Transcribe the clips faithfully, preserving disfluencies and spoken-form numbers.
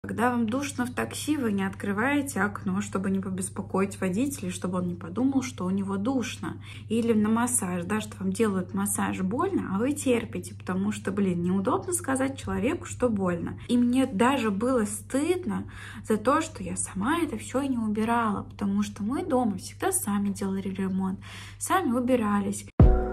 Когда вам душно в такси, вы не открываете окно, чтобы не побеспокоить водителя, чтобы он не подумал, что у него душно. Или на массаж, да, что вам делают массаж больно, а вы терпите, потому что, блин, неудобно сказать человеку, что больно. И мне даже было стыдно за то, что я сама это все не убирала, потому что мы дома всегда сами делали ремонт, сами убирались.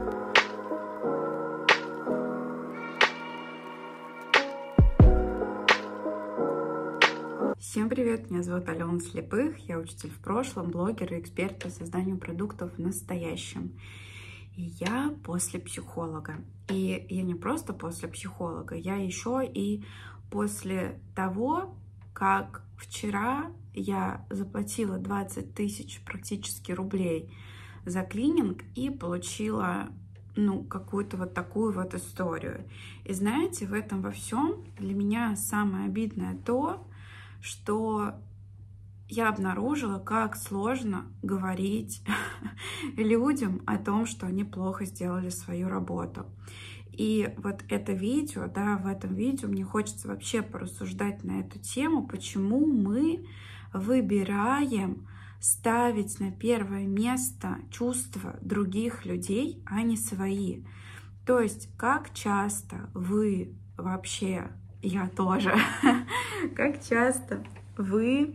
Всем привет, меня зовут Алена Слепых, я учитель в прошлом, блогер и эксперт по созданию продуктов в настоящем. И я после психолога. И я не просто после психолога, я еще и после того, как вчера я заплатила двадцать тысяч практически рублей за клининг и получила ну, какую-то вот такую вот историю. И знаете, в этом во всем для меня самое обидное то, что я обнаружила, как сложно говорить людям о том, что они плохо сделали свою работу. И вот это видео, да, в этом видео мне хочется вообще порассуждать на эту тему, почему мы выбираем ставить на первое место чувства других людей, а не свои. То есть, как часто вы вообще... Я тоже. Как часто вы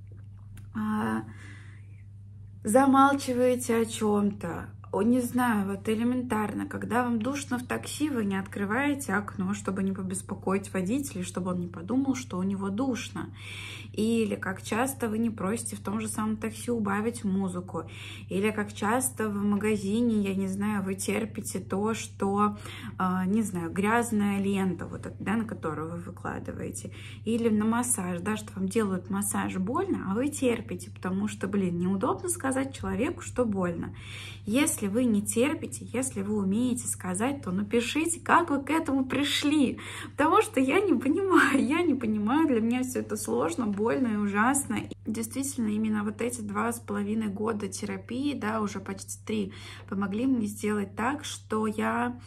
а, замалчиваете о чем-то? Не знаю, вот элементарно, когда вам душно в такси, вы не открываете окно, чтобы не побеспокоить водителя, чтобы он не подумал, что у него душно. Или как часто вы не просите в том же самом такси убавить музыку. Или как часто в магазине, я не знаю, вы терпите то, что, э, не знаю, грязная лента, вот эта, да, на которую вы выкладываете. Или на массаж, да, что вам делают массаж больно, а вы терпите, потому что, блин, неудобно сказать человеку, что больно. Если вы не терпите, если вы умеете сказать, то напишите, как вы к этому пришли. Потому что я не понимаю, я не понимаю, для меня все это сложно, больно и ужасно. И действительно, именно вот эти два с половиной года терапии, да, уже почти три, помогли мне сделать так, что я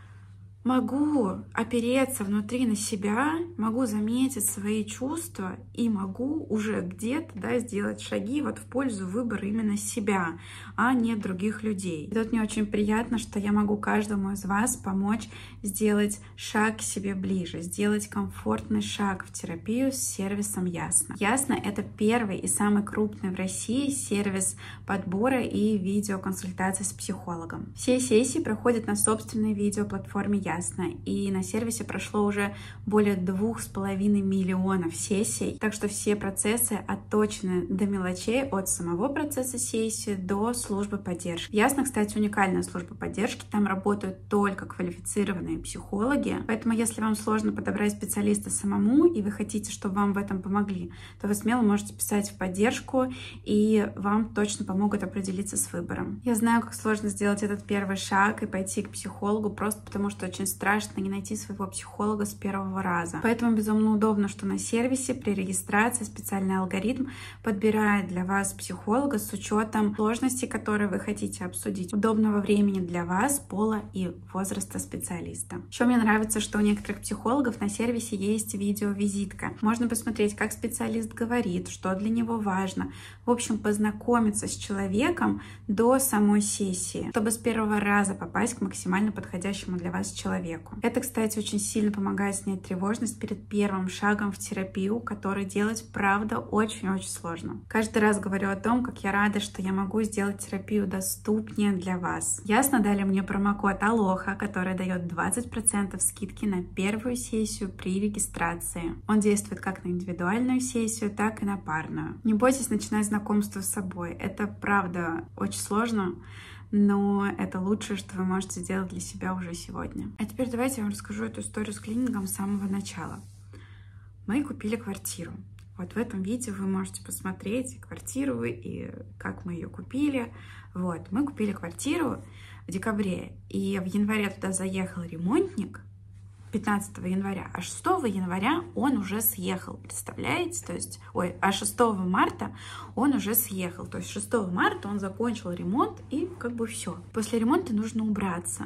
могу опереться внутри на себя, могу заметить свои чувства и могу уже где-то, да, сделать шаги вот в пользу выбора именно себя, а не других людей. И тут мне очень приятно, что я могу каждому из вас помочь сделать шаг к себе ближе, сделать комфортный шаг в терапию с сервисом Ясно. Ясно — это первый и самый крупный в России сервис подбора и видеоконсультаций с психологом. Все сессии проходят на собственной видеоплатформе Ясно. И на сервисе прошло уже более двух с половиной миллионов сессий, так что все процессы отточены до мелочей, от самого процесса сессии до службы поддержки. Ясно, кстати, уникальная служба поддержки, там работают только квалифицированные психологи, поэтому если вам сложно подобрать специалиста самому и вы хотите, чтобы вам в этом помогли, то вы смело можете писать в поддержку, и вам точно помогут определиться с выбором. Я знаю, как сложно сделать этот первый шаг и пойти к психологу, просто потому что очень страшно не найти своего психолога с первого раза. Поэтому безумно удобно, что на сервисе при регистрации специальный алгоритм подбирает для вас психолога с учетом сложностей, которые вы хотите обсудить, удобного времени для вас, пола и возраста специалиста. Еще мне нравится, что у некоторых психологов на сервисе есть видеовизитка. Можно посмотреть, как специалист говорит, что для него важно. В общем, познакомиться с человеком до самой сессии, чтобы с первого раза попасть к максимально подходящему для вас человеку. Это, кстати, очень сильно помогает снять тревожность перед первым шагом в терапию, который делать, правда, очень-очень сложно. Каждый раз говорю о том, как я рада, что я могу сделать терапию доступнее для вас. Ясно дали мне промокод Алоха, который дает двадцать процентов скидки на первую сессию при регистрации. Он действует как на индивидуальную сессию, так и на парную. Не бойтесь начинать знакомство с собой. Это, правда, очень сложно, но это лучшее, что вы можете сделать для себя уже сегодня. А теперь давайте я вам расскажу эту историю с клинингом с самого начала. Мы купили квартиру. Вот в этом видео вы можете посмотреть квартиру и как мы ее купили. Вот, мы купили квартиру в декабре, и в январе туда заехал ремонтник, пятнадцатого января, а шестого января он уже съехал, представляете? То есть, ой, а шестого марта он уже съехал, то есть шестого марта он закончил ремонт, и как бы все. После ремонта нужно убраться.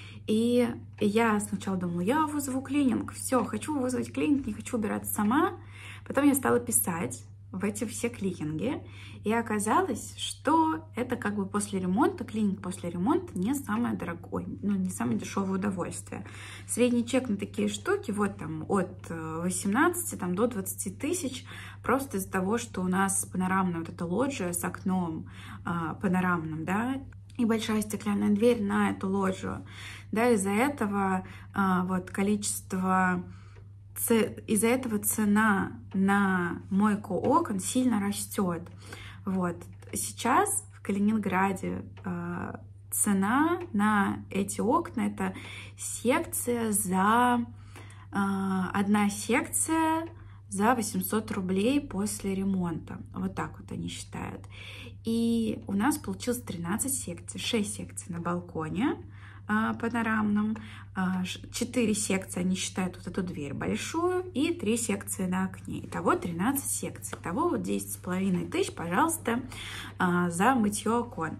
И я сначала думала, я вызову клининг, все, хочу вызвать клининг, не хочу убираться сама. Потом я стала писать в эти все клининги, и оказалось, что это как бы после ремонта, клининг после ремонта не самое дорогое, ну, не самое дешевое удовольствие. Средний чек на такие штуки, вот там от восемнадцати там, до двадцати тысяч, просто из-за того, что у нас панорамная вот эта лоджия с окном э, панорамным, да, и большая стеклянная дверь на эту лоджию, да, из-за этого э, вот количество... Из-за этого цена на мойку окон сильно растет. Вот. Сейчас в Калининграде э, цена на эти окна — это секция за... Э, одна секция за восемьсот рублей после ремонта. Вот так вот они считают. И у нас получилось тринадцать секций. шесть секций на балконе панорамном, четыре секции они считают вот эту дверь большую, и три секции на окне. Итого тринадцать секций. Итого вот десять с половиной тысяч, пожалуйста, за мытье окон.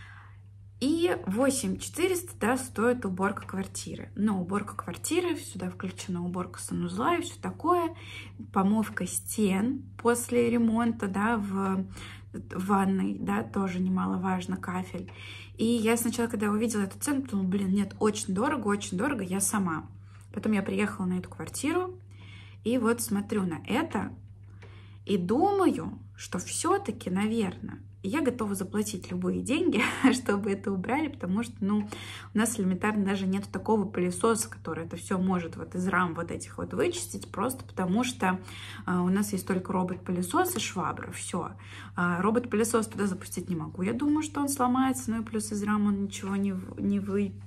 И восемь тысяч четыреста, да, стоит уборка квартиры. Но уборка квартиры, сюда включена уборка санузла и все такое, помывка стен после ремонта, да, в, в ванной, да, тоже немаловажно, кафель. И я сначала, когда увидела эту цену, думала, блин, нет, очень дорого, очень дорого, я сама. Потом я приехала на эту квартиру, и вот смотрю на это, и думаю, что все-таки, наверное, я готова заплатить любые деньги, чтобы это убрали, потому что, ну, у нас элементарно даже нет такого пылесоса, который это все может вот из рам вот этих вот вычистить, просто потому что а, у нас есть только робот-пылесос и швабра, все. А, робот-пылесос туда запустить не могу. Я думаю, что он сломается, ну и плюс из рам он ничего не, не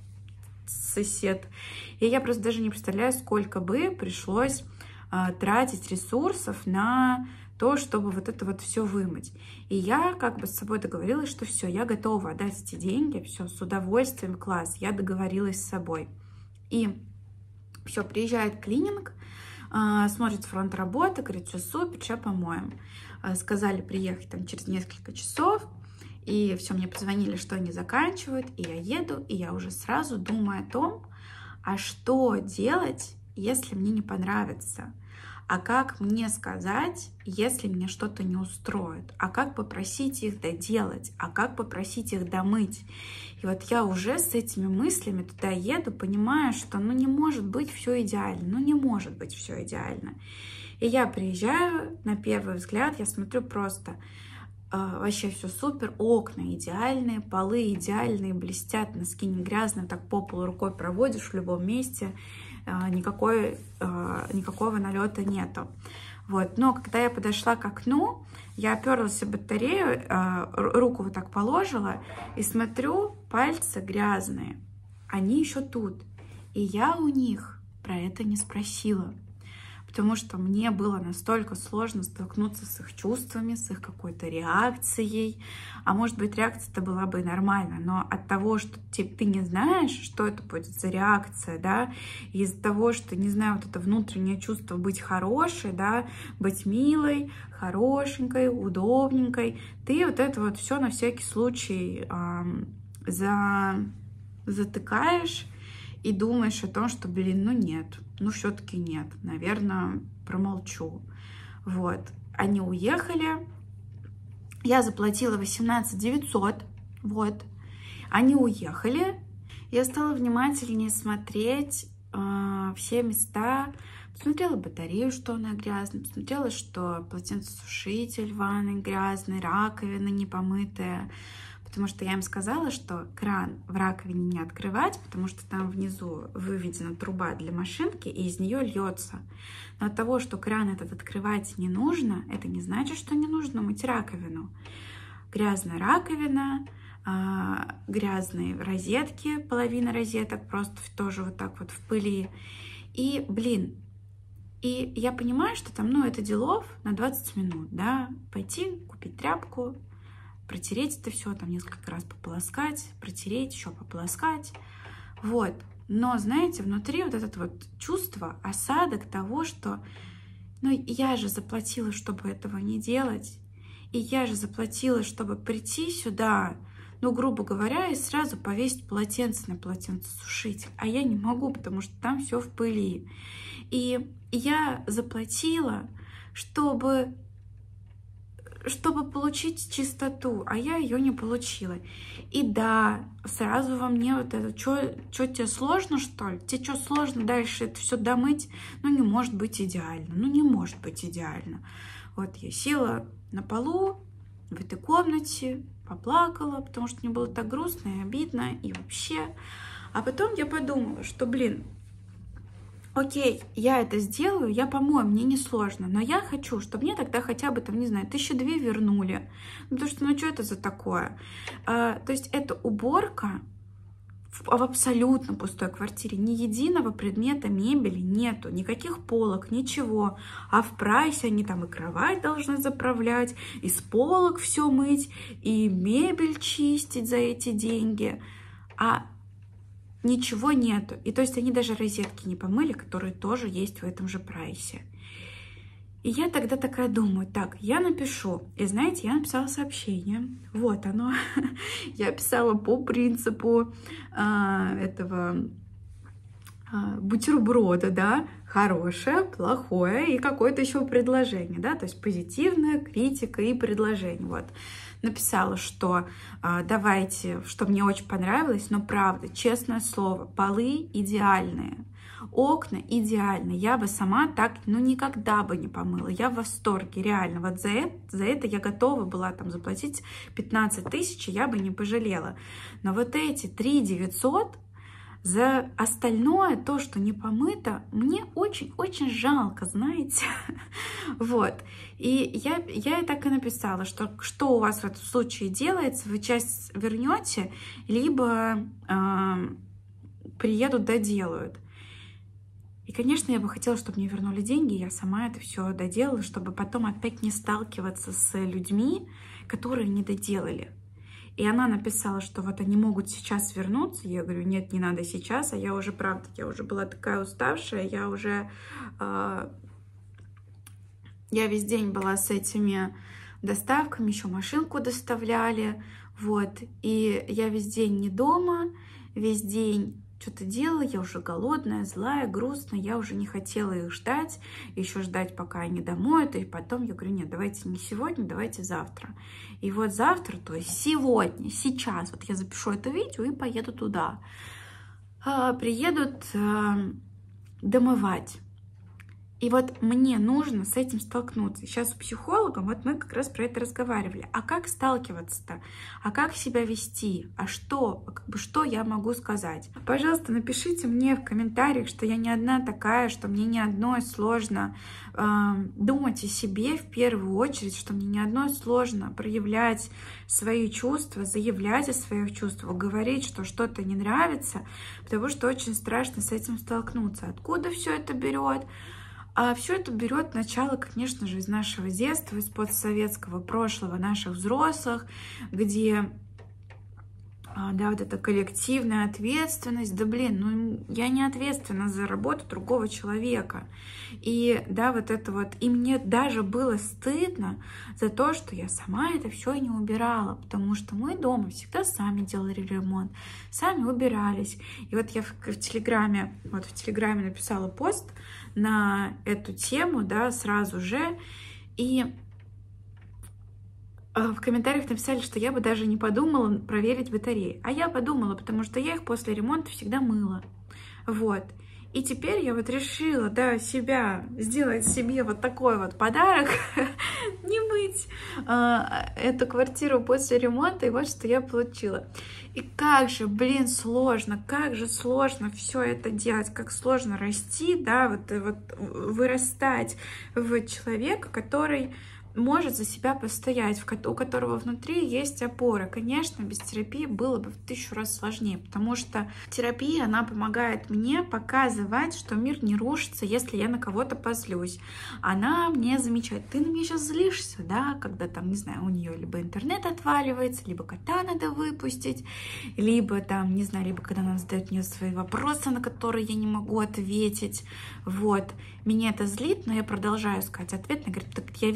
высосет. И я просто даже не представляю, сколько бы пришлось а, тратить ресурсов на то, чтобы вот это вот все вымыть. И я как бы с собой договорилась, что все, я готова отдать эти деньги, все, с удовольствием, класс, я договорилась с собой. И все, приезжает клининг, смотрит фронт работы, говорит, все супер, сейчас помоем. Сказали приехать там через несколько часов, и все, мне позвонили, что они заканчивают, и я еду, и я уже сразу думаю о том, а что делать, если мне не понравится. А как мне сказать, если меня что-то не устроит? А как попросить их доделать? А как попросить их домыть? И вот я уже с этими мыслями туда еду, понимая, что ну не может быть все идеально. Ну не может быть все идеально. И я приезжаю, на первый взгляд, я смотрю просто, э, вообще все супер, окна идеальные, полы идеальные, блестят, носки не грязные, так по полу рукой проводишь в любом месте. Никакой, никакого налета нету. Вот. Но когда я подошла к окну, я оперлась в батарею, руку вот так положила и смотрю, пальцы грязные. Они еще тут. И я у них про это не спросила. Потому что мне было настолько сложно столкнуться с их чувствами, с их какой-то реакцией. А может быть, реакция-то была бы и нормальная, но от того, что типа, ты не знаешь, что это будет за реакция, да, из-за того, что, не знаю, вот это внутреннее чувство быть хорошей, да, быть милой, хорошенькой, удобненькой, ты вот это вот все на всякий случай эм, за... затыкаешь и думаешь о том, что, блин, ну нет, ну все-таки нет, наверное, промолчу. Вот, они уехали, я заплатила восемнадцать девятьсот, вот, они уехали, я стала внимательнее смотреть э, все места, посмотрела батарею, что она грязная, посмотрела, что полотенцесушитель в ванной грязный, раковина непомытая, потому что я им сказала, что кран в раковине не открывать, потому что там внизу выведена труба для машинки, и из нее льется. Но от того, что кран этот открывать не нужно, это не значит, что не нужно мыть раковину. Грязная раковина, грязные розетки, половина розеток просто тоже вот так вот в пыли. И, блин, и я понимаю, что там, ну, это делов на двадцать минут, да, пойти купить тряпку, протереть это все, там несколько раз пополоскать, протереть, еще пополоскать, вот. Но, знаете, внутри вот это вот чувство, осадок того, что, ну, я же заплатила, чтобы этого не делать, и я же заплатила, чтобы прийти сюда, ну, грубо говоря, и сразу повесить полотенце на полотенцесушитель, а я не могу, потому что там все в пыли. И я заплатила, чтобы, чтобы получить чистоту, а я ее не получила. И да, сразу во мне вот это, что тебе сложно, что ли? Тебе что сложно дальше это все домыть? Ну, не может быть идеально, ну, не может быть идеально. Вот я села на полу в этой комнате, поплакала, потому что мне было так грустно и обидно, и вообще. А потом я подумала, что, блин, окей, я это сделаю, я помою, мне не сложно, но я хочу, чтобы мне тогда хотя бы, там, не знаю, тысячи две вернули. Ну, потому что, ну, что это за такое? А, то есть это уборка в, в абсолютно пустой квартире. Ни единого предмета мебели нету, никаких полок, ничего. А в прайсе они там и кровать должны заправлять, и с полок все мыть, и мебель чистить за эти деньги. А ничего нету. И то есть они даже розетки не помыли, которые тоже есть в этом же прайсе. И я тогда такая думаю, так, я напишу. И знаете, я написала сообщение. Вот оно. Я писала по принципу а, этого а, бутерброда, да, хорошее, плохое и какое-то еще предложение, да, то есть позитивная критика и предложение. Вот. Написала, что э, давайте, что мне очень понравилось, но правда, честное слово, полы идеальные, окна идеальные. Я бы сама так, ну, никогда бы не помыла. Я в восторге, реально. Вот за это, за это я готова была там заплатить пятнадцать тысяч, я бы не пожалела. Но вот эти три девятьсот за остальное, то, что не помыто, мне очень-очень жалко, знаете. Вот. И я, я и так и написала, что что у вас в этом случае делается, вы часть вернете, либо э, приедут, доделают. И, конечно, я бы хотела, чтобы мне вернули деньги, я сама это все доделала, чтобы потом опять не сталкиваться с людьми, которые не доделали. И она написала, что вот они могут сейчас вернуться. Я говорю, нет, не надо сейчас. А я уже, правда, я уже была такая уставшая. Я уже... Э, я весь день была с этими доставками. Еще машинку доставляли. Вот. И я весь день не дома. Весь день что-то делала. Я уже голодная, злая, грустная. Я уже не хотела их ждать. Еще ждать, пока они домоют. И потом я говорю, нет, давайте не сегодня, давайте завтра. И вот завтра, то есть сегодня, сейчас, вот я запишу это видео и поеду туда. А, приедут а, домывать. И вот мне нужно с этим столкнуться. Сейчас с психологом вот мы как раз про это разговаривали. А как сталкиваться-то? А как себя вести? А что? Как бы, что я могу сказать? Пожалуйста, напишите мне в комментариях, что я не одна такая, что мне не одной сложно э, думать о себе в первую очередь, что мне не одной сложно проявлять свои чувства, заявлять о своих чувствах, говорить, что что-то не нравится, потому что очень страшно с этим столкнуться. Откуда все это берет? А все это берет начало, конечно же, из нашего детства, из постсоветского прошлого наших взрослых, где, да, вот эта коллективная ответственность, да блин, ну я не ответственна за работу другого человека. И да, вот это вот, и мне даже было стыдно за то, что я сама это все не убирала, потому что мы дома всегда сами делали ремонт, сами убирались. И вот я в, в Телеграме, вот в Телеграме написала пост на эту тему, да, сразу же, и в комментариях написали, что я бы даже не подумала проверить батареи. А я подумала, потому что я их после ремонта всегда мыла. Вот. И теперь я вот решила, да, себя, сделать себе вот такой вот подарок, не мыть а, эту квартиру после ремонта, и вот что я получила. И как же, блин, сложно, как же сложно все это делать, как сложно расти, да, вот, вот вырастать в человека, который может за себя постоять, у которого внутри есть опора. Конечно, без терапии было бы в тысячу раз сложнее, потому что терапия, она помогает мне показывать, что мир не рушится, если я на кого-то позлюсь. Она мне замечает, ты на меня сейчас злишься, да, когда там, не знаю, у нее либо интернет отваливается, либо кота надо выпустить, либо там, не знаю, либо когда она задает мне свои вопросы, на которые я не могу ответить. Вот. Меня это злит, но я продолжаю искать ответ. Она говорит, так я вижу, что ты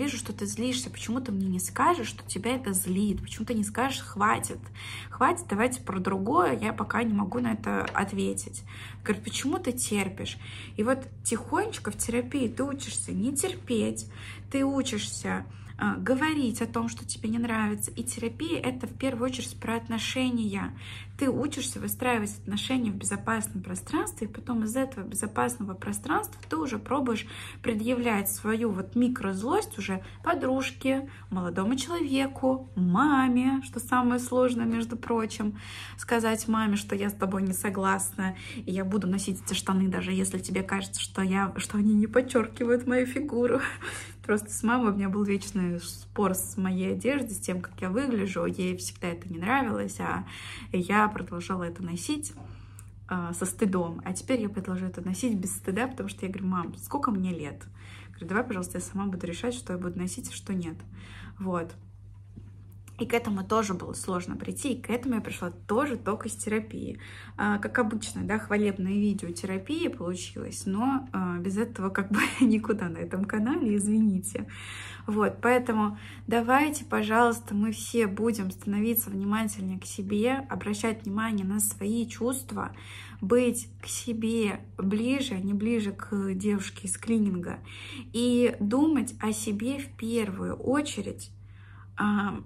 ты злишься, почему ты мне не скажешь, что тебя это злит, почему ты не скажешь «хватит, хватит, давайте про другое, я пока не могу на это ответить». Говорит, почему ты терпишь? И вот тихонечко в терапии ты учишься не терпеть, ты учишься говорить о том, что тебе не нравится. И терапия — это в первую очередь про отношения. Ты учишься выстраивать отношения в безопасном пространстве, и потом из этого безопасного пространства ты уже пробуешь предъявлять свою вот микрозлость уже подружке, молодому человеку, маме, что самое сложное, между прочим, сказать маме, что я с тобой не согласна, и я буду носить эти штаны, даже если тебе кажется, что, я, что они не подчеркивают мою фигуру. Просто с мамой у меня был вечный спор с моей одеждой, с тем, как я выгляжу. Ей всегда это не нравилось, а я продолжала это носить э, со стыдом. А теперь я продолжаю это носить без стыда, потому что я говорю, мам, сколько мне лет? Говорю, давай, пожалуйста, я сама буду решать, что я буду носить, а что нет. Вот. И к этому тоже было сложно прийти, и к этому я пришла тоже только с терапии. А, как обычно, да, хвалебное видео терапии получилось, но а, без этого как бы никуда на этом канале, извините. Вот, поэтому давайте, пожалуйста, мы все будем становиться внимательнее к себе, обращать внимание на свои чувства, быть к себе ближе, а не ближе к девушке из клининга, и думать о себе в первую очередь, а,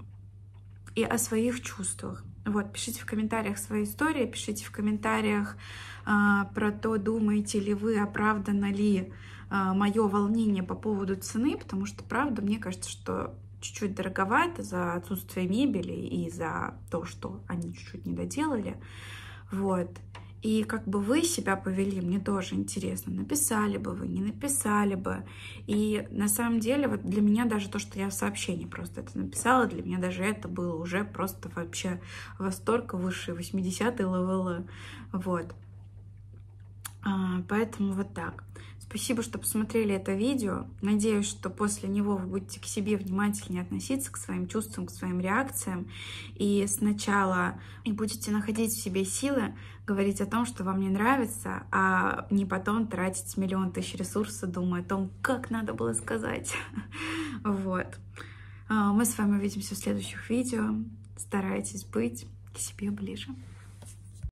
и о своих чувствах. Вот, пишите в комментариях свои истории, пишите в комментариях а, про то, думаете ли вы, оправдано ли а, мое волнение по поводу цены, потому что, правда, мне кажется, что чуть-чуть дороговато за отсутствие мебели и за то, что они чуть-чуть не доделали. Вот. И как бы вы себя повели, мне тоже интересно, написали бы вы, не написали бы. И на самом деле вот для меня даже то, что я в сообщении просто это написала, для меня даже это было уже просто вообще восторг выше восьмидесятые левелы. Вот. А, поэтому вот так. Спасибо, что посмотрели это видео. Надеюсь, что после него вы будете к себе внимательнее относиться, к своим чувствам, к своим реакциям. И сначала и будете находить в себе силы говорить о том, что вам не нравится, а не потом тратить миллион тысяч ресурсов, думая о том, как надо было сказать. Вот. Мы с вами увидимся в следующих видео. Старайтесь быть к себе ближе.